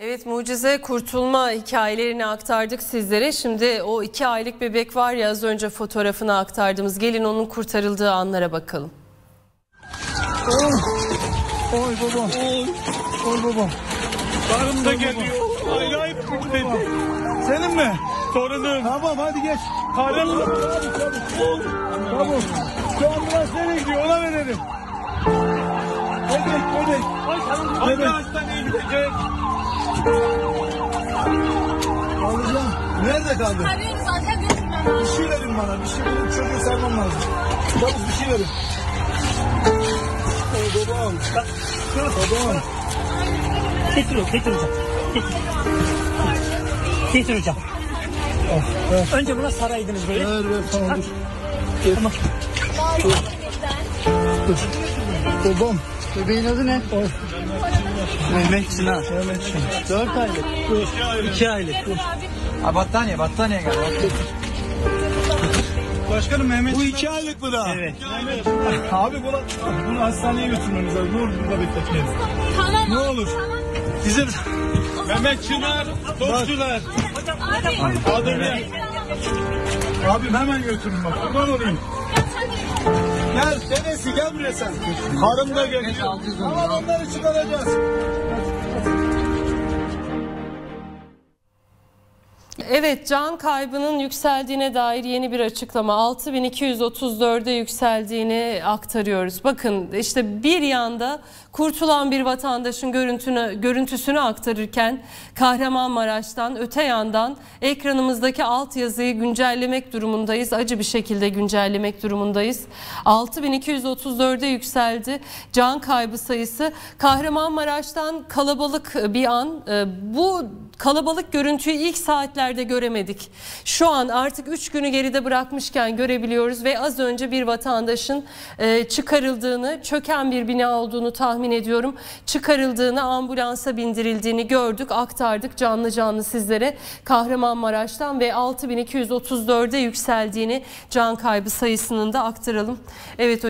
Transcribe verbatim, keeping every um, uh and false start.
Evet, mucize kurtulma hikayelerini aktardık sizlere. Şimdi o iki aylık bebek var ya, az önce fotoğrafını aktardığımız, gelin onun kurtarıldığı anlara bakalım. Oy, oy baba. Oy, oy baba. Karım da geliyor. Acayip dedi. Senin mi? Torunum. Tamam hadi geç. Karım. Tamam. Şu ambulans nereye gidiyor ona verelim. Bebek bebek. Hangi hastaneye gidecek? Alacağım. Nerede kaldı? Arıyoruz zaten götürmem. Bir şey verin bana. Bir şey verin. Çocuğu sarmam lazım. Çabuk bir şey verin. Oy babam. Babam. Getir hocam, getir hocam. Getir. Getir hocam. Oh, ver. Önce buna saraydınız böyle. Ver ver tamam dur. Tamam. Dur. Dur. Babam. Bebeğin adı ne? Oy. Mehmet Çınar. Mehmet Çınar. Dört aylık. Dur. İki aylık. Dur. Ha, battaniye, battaniye gel. Başkanım Mehmet. Bu iki aylık mı daha? Evet. Abi bunu, bunu hastaneye götürmemiz lazım. Ne olur burada bekletmeyelim. Tamam Ne abi, olur. tamam. Bizim Mehmet Çınar. Dostçular. Abi. Adı ne? abim hemen götürün bak. Kurban olayım. Gel dedesi gel buraya sen. Karım da geliyor. Tamam onları çıkaracağız. Evet, can kaybının yükseldiğine dair yeni bir açıklama. altı bin iki yüz otuz dörde yükseldiğini aktarıyoruz. Bakın işte bir yanda kurtulan bir vatandaşın görüntünü, görüntüsünü aktarırken Kahramanmaraş'tan, öte yandan ekranımızdaki altyazıyı güncellemek durumundayız. Acı bir şekilde güncellemek durumundayız. altı bin iki yüz otuz dörde yükseldi can kaybı sayısı. Kahramanmaraş'tan kalabalık bir an. Bu kalabalık görüntüyü ilk saatlerde göremedik. Şu an artık üç günü geride bırakmışken görebiliyoruz ve az önce bir vatandaşın çıkarıldığını, çöken bir bina olduğunu tahmin ediyorum. Çıkarıldığını, ambulansa bindirildiğini gördük, aktardık canlı canlı sizlere Kahramanmaraş'tan ve altı bin iki yüz otuz dörde yükseldiğini, can kaybı sayısının da aktaralım. Evet hocam.